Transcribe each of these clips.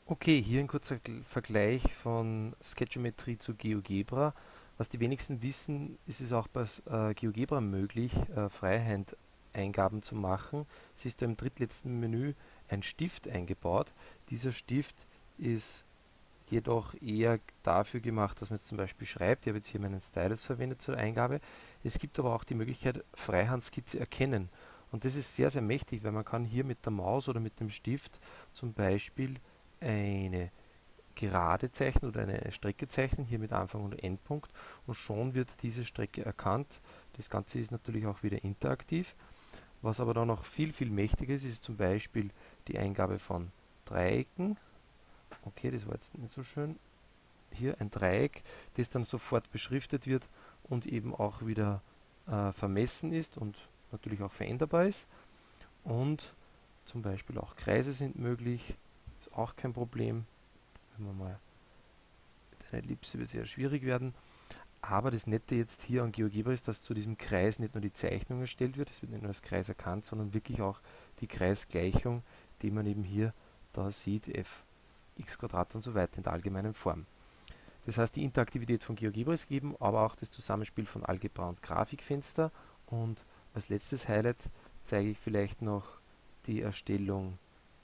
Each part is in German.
Okay, hier ein kurzer Vergleich von Sketchometrie zu GeoGebra. Was die wenigsten wissen, ist es auch bei GeoGebra möglich, Freihand-Eingaben zu machen. Siehst du im drittletzten Menü ein Stift eingebaut. Dieser Stift ist jedoch eher dafür gemacht, dass man jetzt zum Beispiel schreibt. Ich habe jetzt hier meinen Stylus verwendet zur Eingabe. Es gibt aber auch die Möglichkeit, Freihandskizze erkennen. Und das ist sehr, sehr mächtig, weil man kann hier mit der Maus oder mit dem Stift zum Beispiel eine Gerade zeichnen oder eine Strecke zeichnen, hier mit Anfang und Endpunkt, und schon wird diese Strecke erkannt. Das Ganze ist natürlich auch wieder interaktiv. Was aber dann noch viel, viel mächtiger ist, ist zum Beispiel die Eingabe von Dreiecken. Okay, das war jetzt nicht so schön. Hier ein Dreieck, das dann sofort beschriftet wird und eben auch wieder vermessen ist und natürlich auch veränderbar ist. Und zum Beispiel auch Kreise sind möglich, ist auch kein Problem. Wenn man mal mit einer Ellipse wird es sehr schwierig werden. Aber das Nette jetzt hier an GeoGebra ist, dass zu diesem Kreis nicht nur die Zeichnung erstellt wird, es wird nicht nur als Kreis erkannt, sondern wirklich auch die Kreisgleichung, die man eben hier da sieht, fx Quadrat und so weiter in der allgemeinen Form. Das heißt, die Interaktivität von GeoGebra ist gegeben, aber auch das Zusammenspiel von Algebra und Grafikfenster. Und als letztes Highlight zeige ich vielleicht noch die Erstellung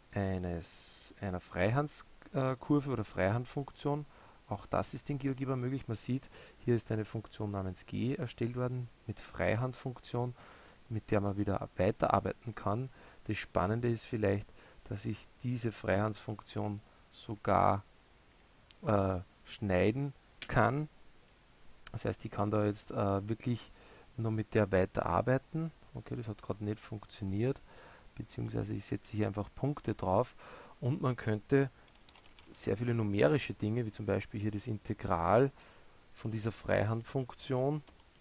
einer Freihandkurve oder Freihandfunktion. Auch das ist in GeoGebra möglich. Man sieht, hier ist eine Funktion namens g erstellt worden mit Freihandfunktion, mit der man wieder weiterarbeiten kann. Das Spannende ist vielleicht, dass ich diese Freihandfunktion sogar schneiden kann. Das heißt, ich kann da jetzt wirklich nur mit der weiterarbeiten. Okay, das hat gerade nicht funktioniert, beziehungsweise ich setze hier einfach Punkte drauf und man könnte sehr viele numerische Dinge, wie zum Beispiel hier das Integral von dieser Freihandfunktion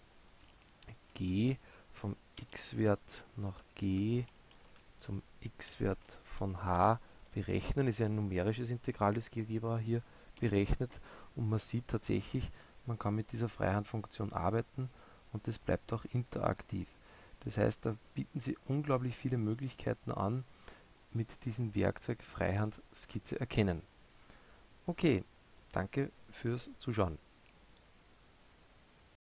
g vom x-Wert nach g zum x-Wert von h berechnen. Das ist ja ein numerisches Integral, das GeoGebra hier berechnet, und man sieht tatsächlich, man kann mit dieser Freihandfunktion arbeiten und das bleibt auch interaktiv. Das heißt, da bieten sie unglaublich viele Möglichkeiten an, mit diesem Werkzeug Freihand Skizze erkennen. Okay, danke fürs Zuschauen.